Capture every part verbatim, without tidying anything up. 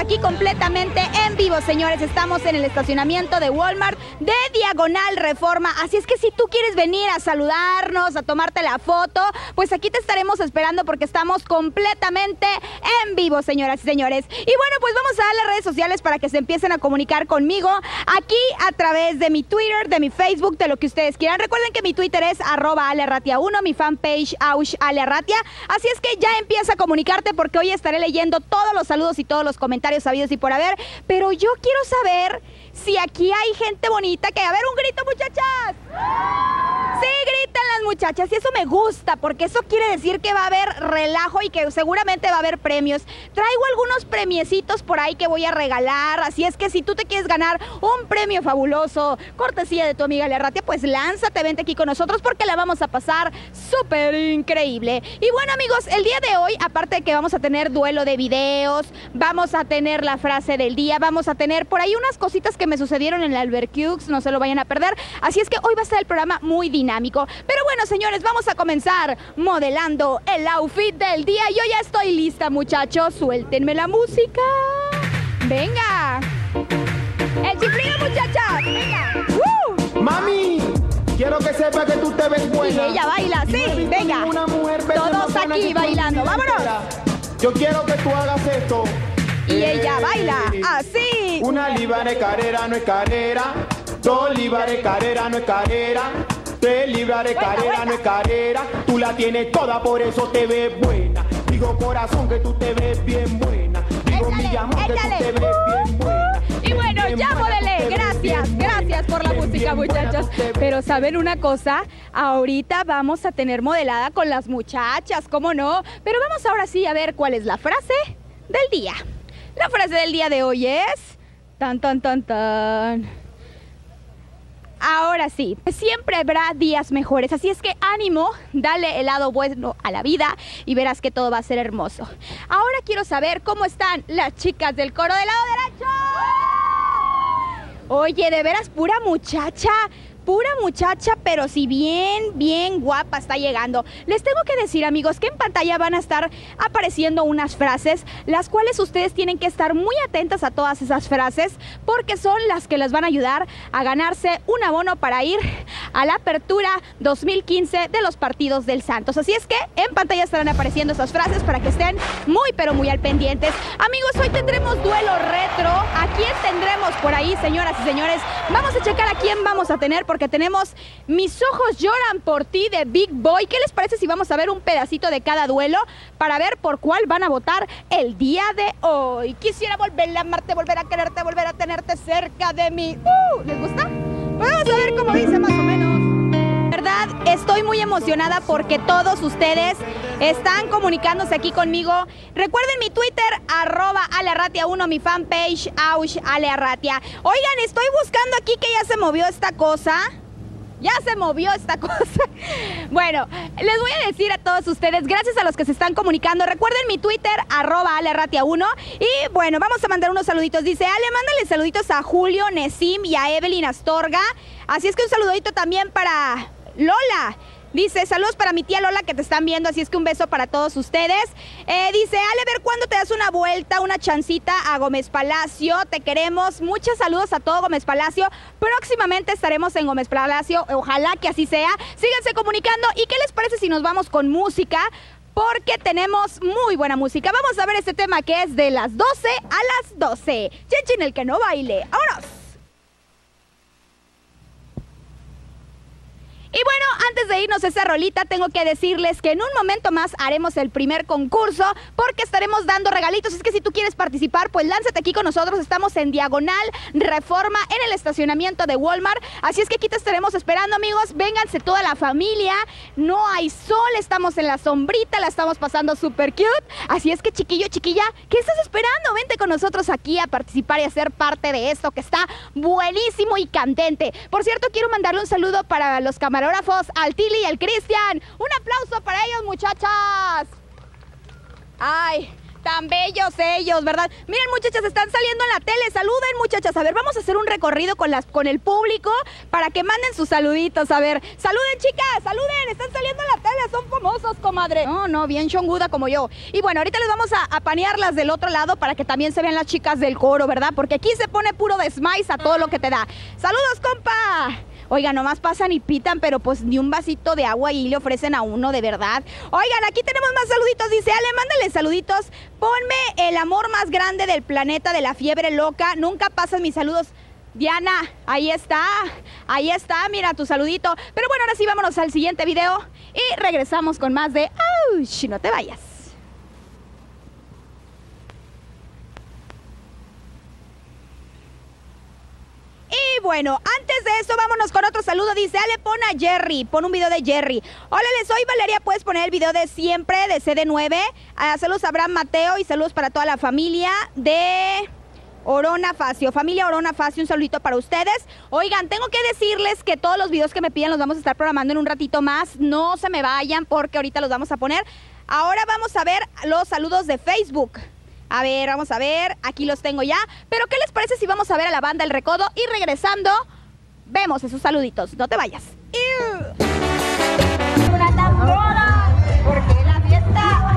aquí completamente en vivo, señores. Estamos en el estacionamiento de Walmart de Diagonal Reforma. Así es que si tú quieres venir a saludarnos, a tomarte la foto, pues aquí te estaremos esperando porque estamos completamente en vivo, señoras y señores. Y bueno, pues vamos a dar las redes sociales para que se empiecen a comunicar conmigo aquí a través de mi Twitter, de mi Facebook, de lo que ustedes quieran. Recuerden que mi Twitter es arroba alearratia uno, mi fanpage Aush Alearratia. Así es que ya empieza a comunicarte porque hoy estaré leyendo todos los saludos y todos los comentarios sabidos y por haber. Pero yo quiero saber si aquí hay gente bonita que... A ver, un grito, muchachas. Sí, gritan las muchachas y eso me gusta porque eso quiere decir que va a haber relajo y que seguramente va a haber premios. Traigo algunos premiecitos por ahí que voy a regalar, así es que si tú te quieres ganar un premio fabuloso, cortesía de tu amiga Alearratia, pues lánzate, vente aquí con nosotros porque la vamos a pasar súper increíble. Y bueno, amigos, el día de hoy, aparte de que vamos a tener duelo de videos, vamos a tener la frase del día, vamos a tener por ahí unas cositas que me sucedieron en el Albercux, no se lo vayan a perder, así es que hoy va a estar el programa muy dinámico. Pero bueno, señores, vamos a comenzar modelando el outfit del día. Yo ya estoy lista, muchachos, suéltenme la música. Venga. El chiflido, muchachas. Venga. ¡Uh! Mami, quiero que sepa que tú te ves buena. Y ella baila, sí, no venga. Todos aquí bailando, vámonos. Yo quiero que tú hagas esto. Y eh, ella baila así. Una libra de carrera no es carrera. Dos libras de carrera no es carrera. Tres libras de buena, carrera buena. no es carrera. Tú la tienes toda, por eso te ves buena. Digo corazón que tú te ves bien buena. Digo échale, mi amor échale. que tú te ves bien buena. Y bueno, ya modelé. Gracias, gracias por la música, muchachos. Pero ¿saben una cosa? Ahorita vamos a tener modelada con las muchachas, ¿cómo no? Pero vamos ahora sí a ver cuál es la frase del día. La frase del día de hoy es... Tan, tan, tan, tan... Ahora sí, siempre habrá días mejores, así es que ánimo, dale el lado bueno a la vida y verás que todo va a ser hermoso. Ahora quiero saber cómo están las chicas del coro del lado derecho. Oye, de veras, pura muchacha, pura muchacha, pero si bien, bien guapa está llegando. Les tengo que decir, amigos, que en pantalla van a estar apareciendo unas frases, las cuales ustedes tienen que estar muy atentas a todas esas frases, porque son las que les van a ayudar a ganarse un abono para ir a la apertura dos mil quince de los partidos del Santos. Así es que en pantalla estarán apareciendo esas frases para que estén muy, pero muy al pendientes. Amigos, hoy tendremos duelo retro. ¿A quién tendremos por ahí, señoras y señores? Vamos a checar a quién vamos a tener, porque tenemos Mis ojos lloran por ti de Big Boy. ¿Qué les parece si vamos a ver un pedacito de cada duelo para ver por cuál van a votar el día de hoy? Quisiera volver a amarte, volver a quererte, volver a tenerte cerca de mí. Uh, ¿Les gusta? Pues vamos a ver cómo dice más o menos. ¿Verdad? Estoy muy emocionada porque todos ustedes están comunicándose aquí conmigo. Recuerden mi Twitter, arroba alearratia uno, mi fanpage, Aush Alearratia. Oigan, estoy buscando aquí que ya se movió esta cosa. Ya se movió esta cosa. Bueno, les voy a decir a todos ustedes, gracias a los que se están comunicando. Recuerden mi Twitter, arroba alearratia uno. Y bueno, vamos a mandar unos saluditos. Dice, Ale, mándale saluditos a Julio, Nesim y a Evelyn Astorga. Así es que un saludito también para Lola. Dice, saludos para mi tía Lola que te están viendo, así es que un beso para todos ustedes. Eh, dice, Ale, ver cuándo te das una vuelta, una chancita a Gómez Palacio. Te queremos. Muchos saludos a todo Gómez Palacio. Próximamente estaremos en Gómez Palacio. Ojalá que así sea. Síganse comunicando. ¿Y qué les parece si nos vamos con música? Porque tenemos muy buena música. Vamos a ver este tema que es de las doce a las doce. Chin, el que no baile. ¡Vámonos! Y bueno, antes de irnos a esa rolita, tengo que decirles que en un momento más haremos el primer concurso porque estaremos dando regalitos. Es que si tú quieres participar, pues lánzate aquí con nosotros. Estamos en Diagonal Reforma, en el estacionamiento de Walmart. Así es que aquí te estaremos esperando, amigos. Vénganse toda la familia. No hay sol, estamos en la sombrita, la estamos pasando súper cute. Así es que, chiquillo, chiquilla, ¿qué estás esperando? Vente con nosotros aquí a participar y a ser parte de esto que está buenísimo y candente. Por cierto, quiero mandarle un saludo para los camarógrafos, al Tili y al Cristian. Un aplauso para ellos, muchachas. Ay, Tan bellos ellos, ¿verdad? Miren, muchachas, están saliendo en la tele. Saluden, muchachas. A ver, vamos a hacer un recorrido con, las, con el público para que manden sus saluditos. A ver, saluden, chicas, saluden. Están saliendo en la tele, son famosos, comadre. No, no, bien chonguda como yo. Y bueno, ahorita les vamos a, a panearlas del otro lado para que también se vean las chicas del coro, ¿verdad? Porque aquí se pone puro desmais a todo lo que te da. ¡Saludos, compa! Oiga, nomás pasan y pitan, pero pues ni un vasito de agua y le ofrecen a uno, de verdad. Oigan, aquí tenemos más saluditos. Dice Ale, mándale saluditos. Ponme el amor más grande del planeta de la fiebre loca. Nunca pasan mis saludos. Diana, ahí está. Ahí está, mira tu saludito. Pero bueno, ahora sí, vámonos al siguiente video. Y regresamos con más de... ¡Auch! No te vayas. Y bueno, antes de eso, vámonos con otro saludo. Dice, Ale, pon a Jerry, pon un video de Jerry. Hola, les soy Valeria, ¿puedes poner el video de siempre, de C D nueve? Uh, saludos a Abraham Mateo y saludos para toda la familia de Orona Facio. Familia Orona Facio, un saludito para ustedes. Oigan, tengo que decirles que todos los videos que me piden los vamos a estar programando en un ratito más. No se me vayan porque ahorita los vamos a poner. Ahora vamos a ver los saludos de Facebook. A ver, vamos a ver, aquí los tengo ya. Pero ¿qué les parece si vamos a ver a la banda El Recodo? Y regresando, vemos esos saluditos. No te vayas. Una tambora, porque la fiesta...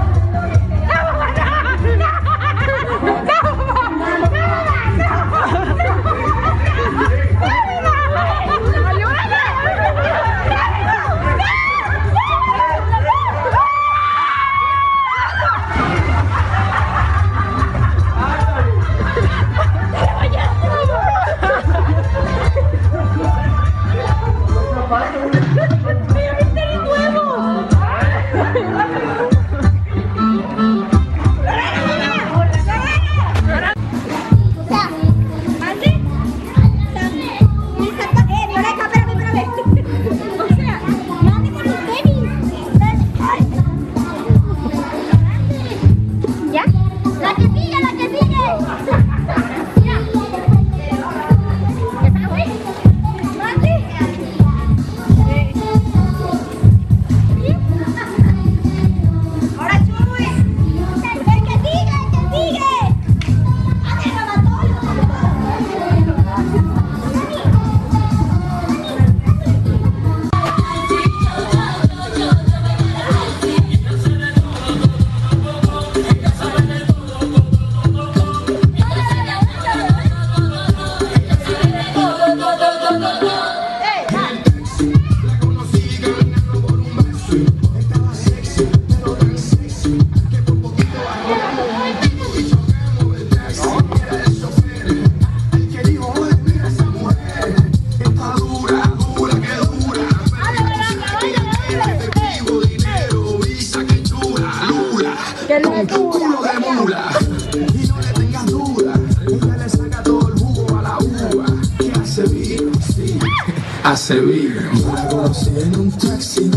A Sevilla, la conocí en un taxi.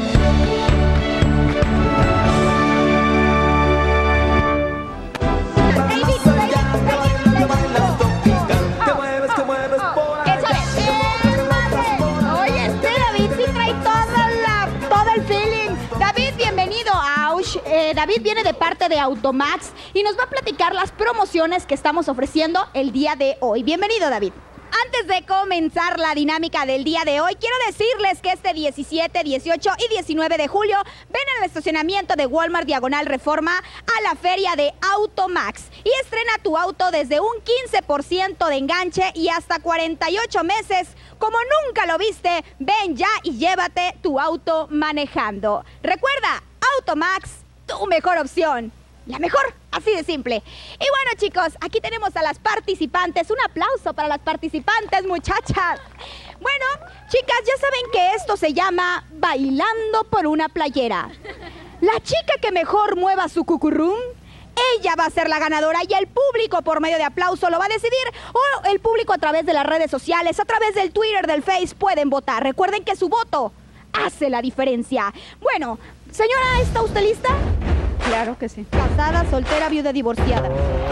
Oye, este David sí trae todo, la, todo el feeling. David, bienvenido a Auch. Eh, David viene de parte de Automax y nos va a platicar las promociones que estamos ofreciendo el día de hoy. Bienvenido, David. Antes de comenzar la dinámica del día de hoy, quiero decirles que este diecisiete, dieciocho y diecinueve de julio ven al estacionamiento de Walmart Diagonal Reforma a la feria de Automax y estrena tu auto desde un quince por ciento de enganche y hasta cuarenta y ocho meses. Como nunca lo viste, ven ya y llévate tu auto manejando. Recuerda, Automax, tu mejor opción. La mejor, así de simple. Y bueno, chicos, aquí tenemos a las participantes. Un aplauso para las participantes, muchachas. Bueno, chicas, ya saben que esto se llama Bailando por una Playera. La chica que mejor mueva su cucurrum, ella va a ser la ganadora y el público por medio de aplauso lo va a decidir. O el público a través de las redes sociales, a través del Twitter, del Face, pueden votar. Recuerden que su voto hace la diferencia. Bueno, señora, ¿está usted lista? Claro que sí. Casada, soltera, viuda, divorciada.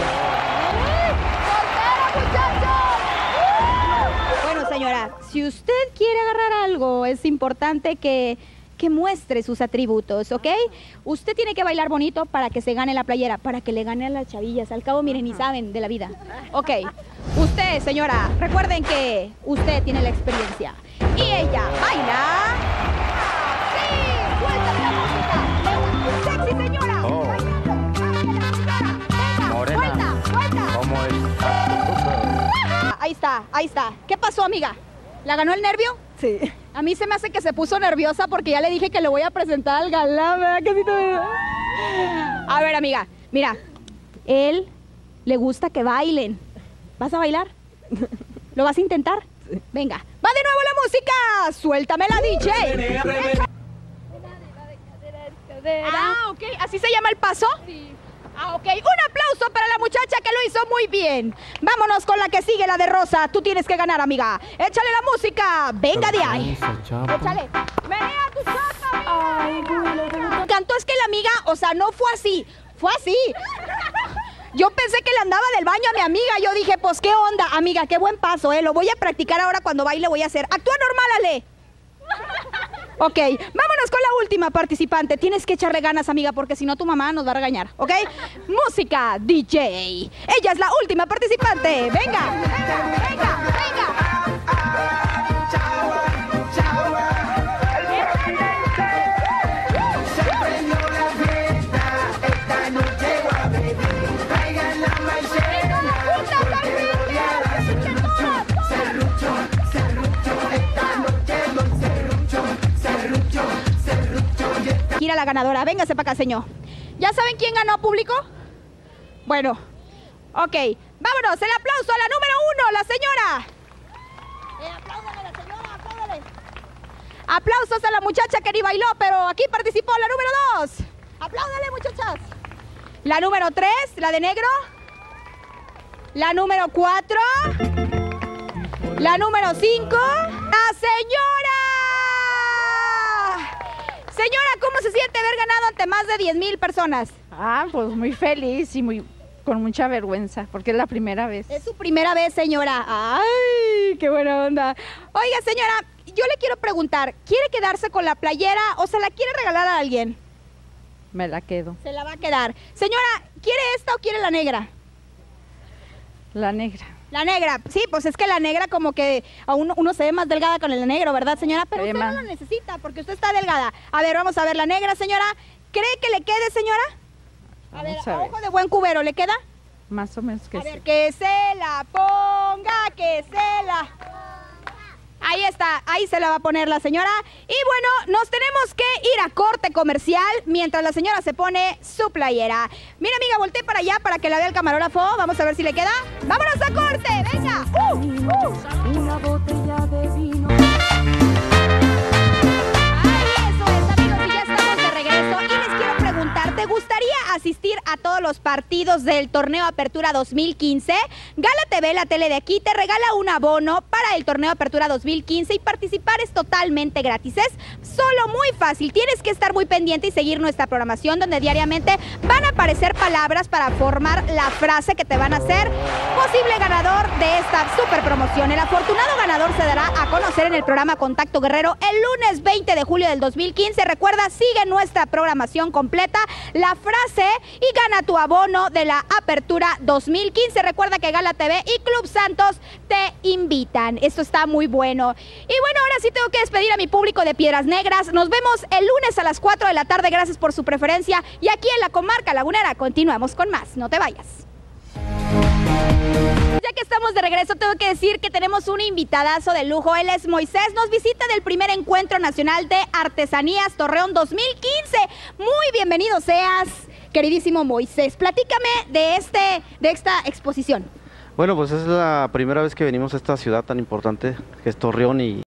¡Soltera, muchachos! Bueno, señora, si usted quiere agarrar algo, es importante que, que muestre sus atributos, ¿ok? Usted tiene que bailar bonito para que se gane la playera, para que le gane a las chavillas. Al cabo, miren, ni saben de la vida. Ok, usted, señora, recuerden que usted tiene la experiencia. Y ella baila... ¡Sí! ¡Suéltame la música! ¡Sexy, señora! Oh. Venga, Morena. suelta, suelta. ¿Cómo es? Ah, ahí está, ahí está. ¿Qué pasó, amiga? ¿La ganó el nervio? Sí. A mí se me hace que se puso nerviosa porque ya le dije que le voy a presentar al galán, ¿verdad? Casito? A ver, amiga, mira, él le gusta que bailen. ¿Vas a bailar? ¿Lo vas a intentar? Sí. Venga, va de nuevo la música. Suéltame la D J. Ah, ok, ¿así se llama el paso? Sí. Ah, ok. Un aplauso para la muchacha que lo hizo muy bien. Vámonos con la que sigue, la de Rosa. Tú tienes que ganar, amiga. Échale la música. Venga de ahí. Échale. Menea tu chapa, Ay, Me encantó es que la amiga, o sea, no fue así. Fue así. Yo pensé que le andaba del baño a mi amiga. Yo dije, pues, ¿qué onda? Amiga, qué buen paso, ¿eh? Lo voy a practicar ahora cuando baile, voy a hacer. Actúa normal, Ale. Ok, vámonos con la última participante. Tienes que echarle ganas, amiga, porque si no tu mamá nos va a regañar, ¿ok? Música, D J. Ella es la última participante. Venga, venga, venga, venga. Gira la ganadora, véngase para acá, señor. ¿Ya saben quién ganó, público? Bueno, ok, vámonos, el aplauso a la número uno, la señora. Eh, apláudale a la señora, apláudale. Aplausos a la muchacha que ni bailó, pero aquí participó la número dos. Apláudale, muchachas. La número tres, la de negro. La número cuatro. La número cinco. ¡La señora! Señora, ¿cómo se siente haber ganado ante más de diez mil personas? Ah, pues muy feliz y muy con mucha vergüenza, porque es la primera vez. Es su primera vez, señora. ¡Ay, qué buena onda! Oiga, señora, yo le quiero preguntar, ¿quiere quedarse con la playera o se la quiere regalar a alguien? Me la quedo. Se la va a quedar. Señora, ¿quiere esta o quiere la negra? La negra. La negra, sí, pues es que la negra como que a uno, uno se ve más delgada con el negro, ¿verdad, señora? Pero usted no lo necesita porque usted está delgada. A ver, vamos a ver la negra, señora. ¿Cree que le quede, señora? A ver, a ojo de buen cubero, ¿le queda? Más o menos que sí. A ver, que se la ponga, que se la... Ahí está, ahí se la va a poner la señora. Y bueno, nos tenemos que ir a corte comercial mientras la señora se pone su playera. Mira, amiga, volteé para allá para que la vea el camarógrafo. Vamos a ver si le queda. ¡Vámonos a corte! ¡Venga! ¡Uh! ¡Uh! Una botella de vino. Ay, eso es, amigos, y ya estamos de regreso. Y les quiero preguntar, ¿te gustaría asistir a todos los partidos del torneo Apertura dos mil quince? Gala T V, la tele de aquí, te regala un abono para el torneo Apertura dos mil quince y participar es totalmente gratis. Es solo muy fácil. Tienes que estar muy pendiente y seguir nuestra programación donde diariamente van a aparecer palabras para formar la frase que te van a hacer posible ganador de esta super promoción. El afortunado ganador se dará a conocer en el programa Contacto Guerrero el lunes veinte de julio del dos mil quince. Recuerda, sigue nuestra programación completa, la frase y gana tu abono de la Apertura dos mil quince. Recuerda que Gala T V y Club Santos te invitan. Esto está muy bueno. Y bueno, ahora sí tengo que despedir a mi público de Piedras Negras. Nos vemos el lunes a las cuatro de la tarde. Gracias por su preferencia. Y aquí en la comarca lagunera continuamos con más. No te vayas. Ya que estamos de regreso, tengo que decir que tenemos un invitadazo de lujo. Él es Moisés, nos visita del primer Encuentro Nacional de Artesanías Torreón dos mil quince. Muy bienvenido seas, queridísimo Moisés. Platícame de, este, de esta exposición. Bueno, pues es la primera vez que venimos a esta ciudad tan importante que es Torreón y